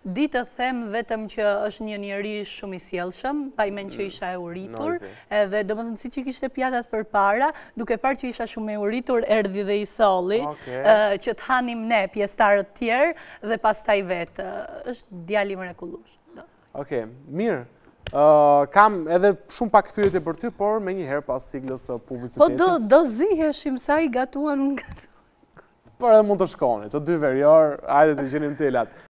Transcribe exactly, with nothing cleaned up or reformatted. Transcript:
di të them vetëm që është një njeri shumë i sjellshëm, pa i mend që isha e uritur, edhe domethënë siç i kishte pjatat përpara, duke parë që isha shumë e uritur, erdhi dhe i solli, që të hanim ne pjesëtarët tjerë dhe pastaj vetë. Është djalë i mrekullueshëm. Okej, mirë. Kam edhe shumë pak pyetje për ty, por me njëherë pas siglës së publicitetit. Po do do ziheshim sa i gatuan unë gatuan. Por edhe mund të shkoni, të dy verjor, hajde të gjenim telat.